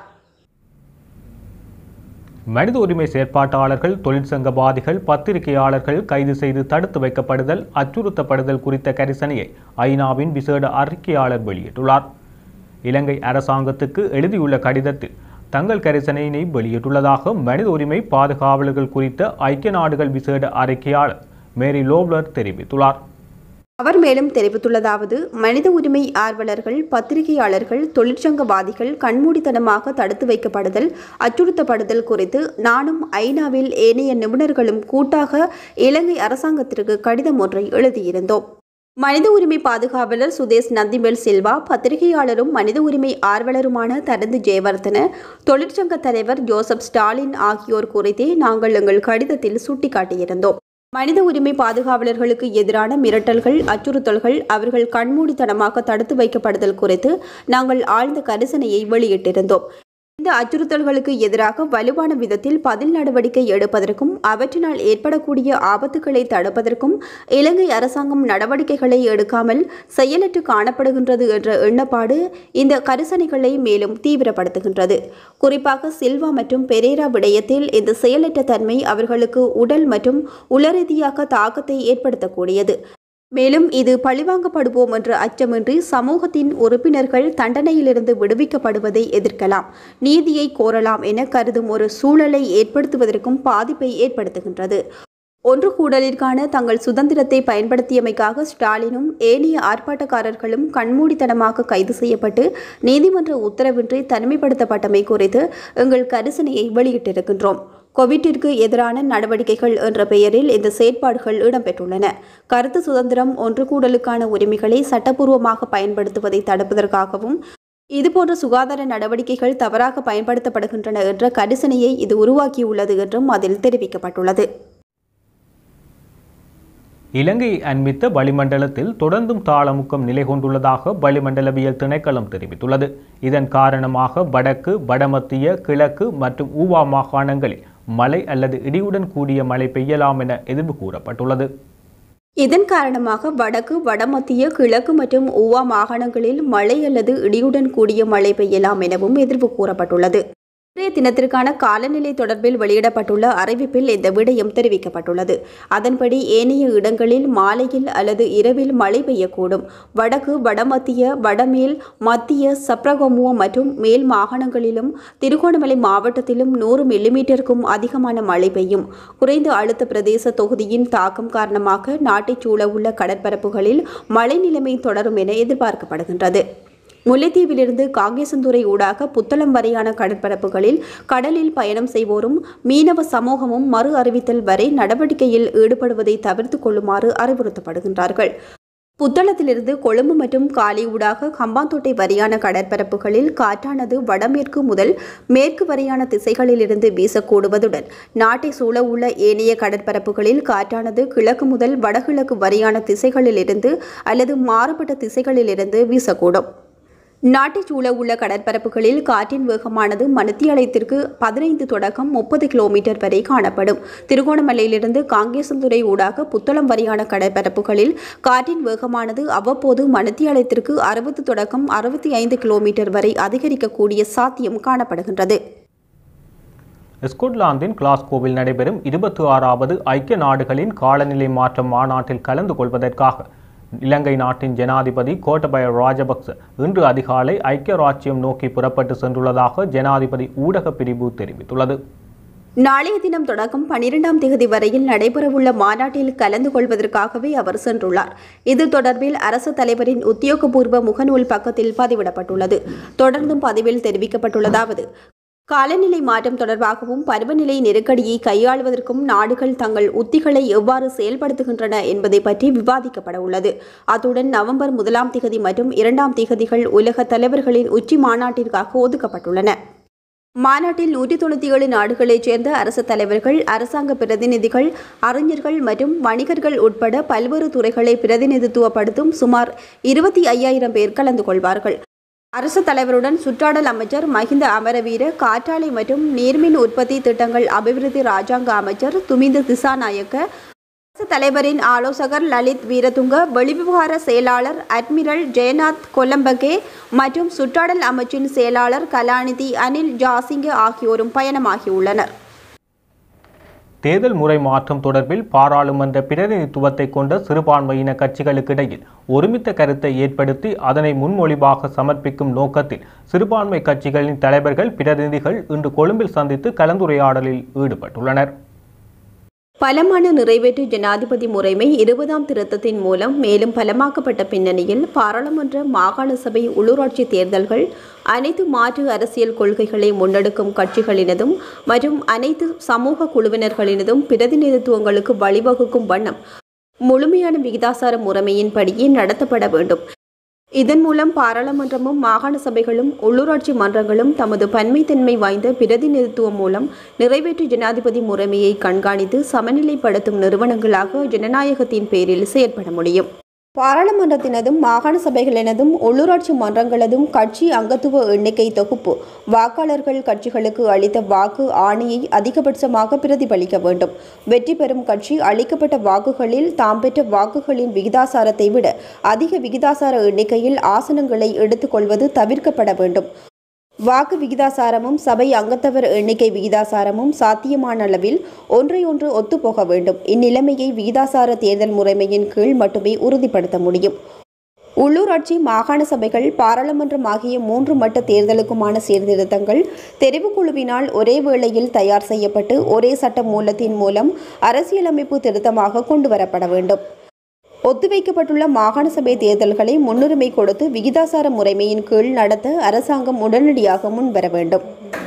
மனித உரிமை செயற்பாட்டாளர்கள், தொழிற்சங்கவாதிகள், பத்திரிகையாளர்கள் கைது செய்து தடுத்து வைக்கப்படுதல், அச்சுறுத்தப்படுதல் குறித்த கரிசனையை ஐநாவின் விசேட அறிக்கையாளர் வெளியிட்டுள்ளார். இலங்கை அரசாங்கத்துக்கு எழுதியுள்ள கடிதத்தில் தங்கள் கரிசனையினை வெளியிட்டுள்ளதாக மனித உரிமை பாதுகாவலர்கள் குறித்த ஐக்கிய நாடுகள் விசேட அறிக்கையாளர் மேரி லோவ்லர் தெரிவித்துள்ளார். அவர் மேலும் தெரிவித்துள்ளதாவது, மனித உரிமை ஆர்வலர்கள், பத்திரிகையாளர்கள், தொழிற்சங்கவாதிகள் கண்மூடித்தனமாக தடுத்து வைக்கப்படுதல், அச்சுறுத்தப்படுதல் குறித்து நானும் ஐநாவில் ஏனைய நிபுணர்களும் கூட்டாக இலங்கை அரசாங்கத்திற்கு கடிதம் ஒன்றை எழுதியிருந்தோம். மனித உரிமை பாதுகாவலர் சுதேஷ் நந்திமெல் சில்வா, பத்திரிகையாளரும் மனித உரிமை ஆர்வலருமான தரந்து ஜெயவர்தன, தொழிற்சங்க தலைவர் ஜோசப் ஸ்டாலின் ஆகியோர் குறித்தே நாங்கள் எங்கள் கடிதத்தில் சுட்டிக்காட்டியிருந்தோம். மனித உரிமை பாதுகாவலர்களுக்கு எதிரான மிரட்டல்கள், அச்சுறுத்தல்கள், அவர்கள் கண்மூடித்தனமாக தடுத்து வைக்கப்படுதல் குறித்து நாங்கள் ஆழ்ந்த கரிசனையை வெளியிட்டிருந்தோம். இந்த அச்சுறுத்தல்களுக்கு எதிராக வலுவான விதத்தில் பதில் நடவடிக்கை எடுப்பதற்கும் அவற்றினால் ஏற்படக்கூடிய ஆபத்துக்களை தடுப்பதற்கும் இலங்கை அரசாங்கம் நடவடிக்கைகளை எடுக்காமல் செயலற்று காணப்படுகின்றது என்ற எண்ணப்பாடு இந்த கரிசனைகளை மேலும் தீவிரப்படுத்துகின்றது. குறிப்பாக சில்வா மற்றும் பெரேரா விடயத்தில் இந்த செயலற்ற தன்மை அவர்களுக்கு உடல் மற்றும் உளரீதியாக தாக்கத்தை ஏற்படுத்தக்கூடியது. மேலும் இது பழிவாங்கப்படுவோம் என்ற அச்சமின்றி சமூகத்தின் உறுப்பினர்கள் தண்டனையிலிருந்து விடுவிக்கப்படுவதை எதிர்க்கலாம், நீதியை கோரலாம் என கருதும் ஒரு சூழலை ஏற்படுத்துவதற்கும் பாதிப்பை ஏற்படுத்துகின்றது. ஒன்று கூடலிற்கான தங்கள் சுதந்திரத்தை பயன்படுத்தியமைக்காக ஸ்டாலினும் ஏனைய ஆர்ப்பாட்டக்காரர்களும் கண்மூடித்தனமாக கைது செய்யப்பட்டு நீதிமன்ற உத்தரவின்றி தனிமைப்படுத்தப்பட்டமை குறித்து எங்கள் கரிசனையை வெளியிட்டிருக்கின்றோம். கோவிட்டிற்கு எதிரான நடவடிக்கைகள் என்ற பெயரில் இந்த செயற்பாடுகள் இடம்பெற்றுள்ளன. கருத்து சுதந்திரம், ஒன்று கூடலுக்கான உரிமைகளை சட்டப்பூர்வமாக பயன்படுத்துவதை தடுப்பதற்காகவும் இதுபோன்ற சுகாதார நடவடிக்கைகள் தவறாக பயன்படுத்தப்படுகின்றன என்ற கரிசனையை இது உருவாக்கியுள்ளது என்றும் அதில் தெரிவிக்கப்பட்டுள்ளது. இலங்கையை அண்மித்த வளிமண்டலத்தில் தொடர்ந்தும் தாளமுக்கம் நிலை கொண்டுள்ளதாக வளிமண்டலவியல் திணைக்களம் தெரிவித்துள்ளது. இதன் காரணமாக வடக்கு, வடமத்திய, கிழக்கு மற்றும் ஊவா மாகாணங்களில் மழை அல்லது இடியுடன் கூடிய மழை பெய்யலாம் என எதிர்வு கூறப்பட்டுள்ளது. இதன் காரணமாக வடக்கு, வடமத்திய, கிழக்கு மற்றும் ஊவா மாகாணங்களில் மழை அல்லது இடியுடன் கூடிய மழை பெய்யலாம் எனவும் எதிர்வு கூறப்பட்டுள்ளது. இன்றைய தினத்திற்கான காலநிலை தொடர்பில் வெளியிடப்பட்டுள்ள அறிவிப்பில் இந்த விடயம் தெரிவிக்கப்பட்டுள்ளது. அதன்படி ஏனைய இடங்களில் மாலையில் அல்லது இரவில் மழை பெய்யக்கூடும். வடக்கு, வடமத்திய, வடமேல், மத்திய, சப்ரகமுவ மற்றும் மேல் மாகாணங்களிலும் திருகோணமலை மாவட்டத்திலும் நூறு மில்லிமீட்டருக்கும் அதிகமான மழை பெய்யும். குறைந்த அழுத்த பிரதேச தொகுதியின் தாக்கம் காரணமாக நாட்டைச் சூழவுள்ள கடற்பரப்புகளில் மழை நிலைமை தொடரும் என எதிர்பார்க்கப்படுகின்றது. முல்லைத்தீவிலிருந்து காங்கேசந்துறை ஊடாக புத்தளம் வரையான கடற்பரப்புகளில் கடலில் பயணம் செய்வோரும் மீனவ சமூகமும் மறு அறிவித்தல் வரை நடவடிக்கையில் ஈடுபடுவதை தவிர்த்துக் கொள்ளுமாறு அறிவுறுத்தப்படுகின்றார்கள். புத்தளத்திலிருந்து கொழும்பு மற்றும் காலி ஊடாக ஹம்பாந்தோட்டை வரையான கடற்பரப்புகளில் காற்றானது வடமேற்கு முதல் மேற்கு வரையான திசைகளிலிருந்து வீசக்கூடுவதுடன் நாட்டை சூழவுள்ள ஏனைய கடற்பரப்புகளில் காற்றானது கிழக்கு முதல் வடகிழக்கு வரையான திசைகளிலிருந்து அல்லது மாறுபட்ட திசைகளிலிருந்து வீசக்கூடும். நாட்டைச் சூழவுள்ள கடற்பரப்புகளில் காற்றின் வேகமானது மணித்தியாலத்திற்கு பதினைந்து தொடக்கம் முப்பது கிலோமீட்டர் வரை காணப்படும். திருகோணமலையிலிருந்து காங்கேசந்துறை ஊடாக புத்தளம் வரையான கடற்பரப்புகளில் காற்றின் வேகமானது அவ்வப்போது மணித்தியாலத்திற்கு அறுபது தொடக்கம் அறுபத்தி ஐந்து கிலோமீட்டர் வரை அதிகரிக்கக்கூடிய சாத்தியம் காணப்படுகின்றது. ஸ்கொட்லாந்தின் கிளாஸ்கோவில் நடைபெறும் இருபத்தி ஆறாவது ஐக்கிய நாடுகளின் காலநிலை மாற்ற மாநாட்டில் கலந்து கொள்வதற்காக இலங்கை நாட்டின் ஜனாதிபதி கோட்டபய ராஜபக்ச இன்று அதிகாலை ஐக்கிய ராச்சியம் நோக்கி புறப்பட்டு சென்றுள்ளதாக ஜனாதிபதி ஊடக பிரிவு தெரிவித்துள்ளது. நாளைய தினம் தொடக்கம் பனிரெண்டாம் தேதி வரையில் நடைபெறவுள்ள மாநாட்டில் கலந்து கொள்வதற்காகவே அவர் சென்றுள்ளார். இது தொடர்பில் அரசு தலைவரின் உத்தியோகபூர்வ முகநூல் பக்கத்தில் பதிவிடப்பட்டுள்ளது. தொடர்ந்தும் பதிவில் தெரிவிக்கப்பட்டுள்ளதாவது: காலநிலை மாற்றம் தொடர்பாகவும் பருவநிலை நெருக்கடியை கையாளுவதற்கும் நாடுகள் தங்கள் உத்திகளை எவ்வாறு செயல்படுத்துகின்றன என்பதை பற்றி விவாதிக்கப்பட உள்ளது. அத்துடன் நவம்பர் முதலாம் திகதி மற்றும் இரண்டாம் திகதிகள் உலக தலைவர்களின் உச்சி மாநாட்டிற்காக ஒதுக்கப்பட்டுள்ளன. மாநாட்டில் நூற்றி தொண்ணூற்றி ஏழு நாடுகளைச் சேர்ந்த அரசு தலைவர்கள், அரசாங்க பிரதிநிதிகள், அறிஞர்கள் மற்றும் வணிகர்கள் உட்பட பல்வேறு துறைகளை பிரதிநிதித்துவப்படுத்தும் சுமார் இருபத்தி ஐயாயிரம் பேர் கலந்து கொள்வார்கள். அரசு தலைவருடன் சுற்றாடல் அமைச்சர் மஹிந்த அமரவீர, காற்றாலை மற்றும் நீர்மின் உற்பத்தி திட்டங்கள் அபிவிருத்தி ராஜாங்க அமைச்சர் துமிந்த திசாநாயக்க, அரசு தலைவரின் ஆலோசகர் லலித் வீரதுங்க, வெளிவிவகார செயலாளர் அட்மிரல் ஜெயநாத் கொலம்பகே மற்றும் சுற்றாடல் அமைச்சின் செயலாளர் கலாநிதி அனில் ஜாசிங்க ஆகியோரும் பயணமாகியுள்ளனர். தேர்தல் முறை மாற்றம் தொடர்பில் பாராளுமன்ற பிரதிநிதித்துவத்தை கொண்ட சிறுபான்மையின கட்சிகளுக்கிடையில் ஒருமித்த கருத்தை ஏற்படுத்தி அதனை முன்மொழிவாக சமர்ப்பிக்கும் நோக்கத்தில் சிறுபான்மை கட்சிகளின் தலைவர்கள், பிரதிநிதிகள் இன்று கொழும்பில் சந்தித்து கலந்துரையாடலில் ஈடுபட்டுள்ளனர். பலமான நிறைவேற்று ஜனாதிபதி முறைமை இருபதாம் திருத்தத்தின் மூலம் மேலும் பலமாக்கப்பட்ட பின்னணியில் பாராளுமன்ற, மாகாண சபை, உள்ளூராட்சி தேர்தல்கள் அனைத்து மாற்று அரசியல் கொள்கைகளை முன்னெடுக்கும் கட்சிகளினதும் மற்றும் அனைத்து சமூக குழுவினர்களினதும் பிரதிநிதித்துவங்களுக்கு வழிவகுக்கும் வண்ணம் முழுமையான விகிதாசார முறைமையின்படியே நடத்தப்பட வேண்டும். இதன் மூலம் பாராளுமன்றமும் மாகாண சபைகளும் உள்ளூராட்சி மன்றங்களும் தமது பன்மைத்தன்மை வாய்ந்த பிரதிநிதித்துவம் மூலம் நிறைவேற்று ஜனாதிபதி முறைமையை கண்காணித்து சமநிலைப்படுத்தும் நிறுவனங்களாக ஜனநாயகத்தின் பேரில் செயற்பட முடியும். பாராளுமன்றத்தினதும் மாகாண சபைகளினதும் உள்ளூராட்சி மன்றங்களதும் கட்சி அங்கத்துவ எண்ணிக்கை தொகுப்பு வாக்காளர்கள் கட்சிகளுக்கு அளித்த வாக்கு ஆணையை அதிகபட்சமாக பிரதிபலிக்க வேண்டும். வெற்றி பெறும் கட்சி அளிக்கப்பட்ட வாக்குகளில் தாம் பெற்ற வாக்குகளின் விகிதாசாரத்தை விட அதிக விகிதாசார எண்ணிக்கையில் ஆசனங்களை எடுத்துக்கொள்வது தவிர்க்கப்பட வேண்டும். வாக்கு விகிதாசாரமும் சபை அங்கத்தவர் எண்ணிக்கை விகிதாசாரமும் சாத்தியமான அளவில் ஒன்றையொன்று ஒத்துப்போக வேண்டும். இந்நிலைமையை விகிதாசார தேர்தல் முறைமையின் கீழ் மட்டுமே உறுதிப்படுத்த முடியும். உள்ளூராட்சி, மாகாண சபைகள், பாராளுமன்றம் ஆகிய மூன்று மட்ட தேர்தலுக்குமான சீர்திருத்தங்கள் தெரிவுக்குழுவினால் ஒரே வேளையில் தயார் செய்யப்பட்டு ஒரே சட்ட மூலத்தின் மூலம் அரசியலமைப்பு திருத்தமாக கொண்டுவரப்பட வேண்டும். ஒத்திவைக்கப்பட்டுள்ள மாகாண சபை தேர்தல்களை முன்னுரிமை கொடுத்து விகிதாசார முறைமையின் கீழ் நடத்த அரசாங்கம் உடனடியாக முன்வர வேண்டும்.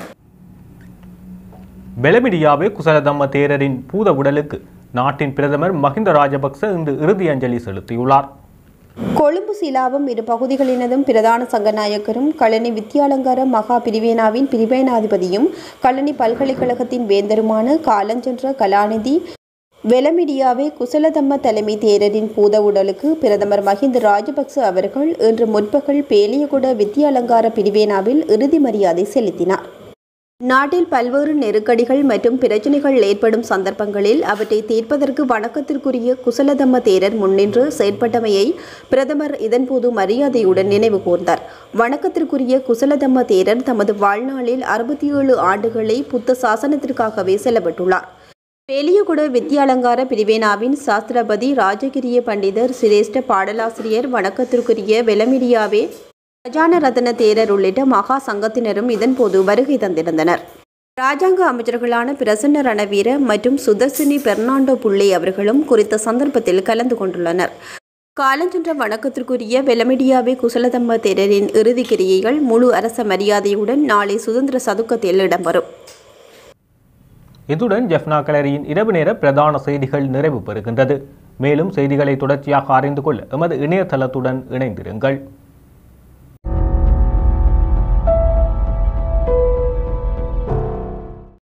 பெலமிடியாவே குசலதம்ம தேரரின் பூத உடலுக்கு நாட்டின் பிரதமர் மஹிந்த ராஜபக்ச இன்று இறுதி அஞ்சலி செலுத்தியுள்ளார். கொழும்பு சிலாவும் இரு பகுதிகளினதும் பிரதான சங்கநாயக்கரும் கழனி வித்தியாலங்கார மகா பிரிவேனாவின் பிரிவேனாதிபதியும் கழனி பல்கலைக்கழகத்தின் வேந்தருமான காலஞ்சென்ற கலாநிதி வெலமிடியாவே குசலதம்ம தலைமை தேரரின் பூத உடலுக்கு பிரதமர் மஹிந்த ராஜபக்ச அவர்கள் இன்று முற்பகல் பேலியகுட வித்தியாலங்கார பிரிவேனாவில் இறுதி மரியாதை செலுத்தினார். நாட்டில் பல்வேறு நெருக்கடிகள் மற்றும் பிரச்சினைகள் ஏற்படும் சந்தர்ப்பங்களில் அவற்றை தீர்ப்பதற்கு வணக்கத்திற்குரிய குசலதம்ம தேரர் முன்னின்று செயற்பட்டமையை பிரதமர் இதன்போது மரியாதையுடன் நினைவு கூர்ந்தார். வணக்கத்திற்குரிய குசலதம்ம தேரர் தமது வாழ்நாளில் அறுபத்தி ஏழு ஆண்டுகளை புத்த சாசனத்திற்காகவே செலவிட்டுள்ளார். பேலியகுட வித்தியாலங்கார பிரிவேனாவின் சாஸ்திரபதி ராஜகிரிய பண்டிதர் சிரேஷ்ட பாடலாசிரியர் வணக்கத்திற்குரிய வெலமிடியாவே கஜான ரத்ன தேரர் உள்ளிட்ட மகா சங்கத்தினரும் இதன்போது வருகை தந்திருந்தனர். இராஜாங்க அமைச்சர்களான பிரசன்ன ரணவீர மற்றும் சுதர்சினி பெர்னாண்டோ புள்ளே அவர்களும் குறித்த சந்தர்ப்பத்தில் கலந்து கொண்டுள்ளனர். காலஞ்சென்ற வணக்கத்திற்குரிய வெலமிடியாவே குசலதம்ம தேரரின் இறுதி கிரியைகள் முழு அரச மரியாதையுடன் நாளை சுதந்திர சதுக்கத்தில் இடம்பெறும். இத்துடன் ஜெஃப்னா கலரியின் இரவு நேர பிரதான செய்திகள் நிறைவு பெறுகின்றது. மேலும் செய்திகளை தொடர்ச்சியாக அறிந்து கொள்ள எமது இணையதளத்துடன் இணைந்திருங்கள்.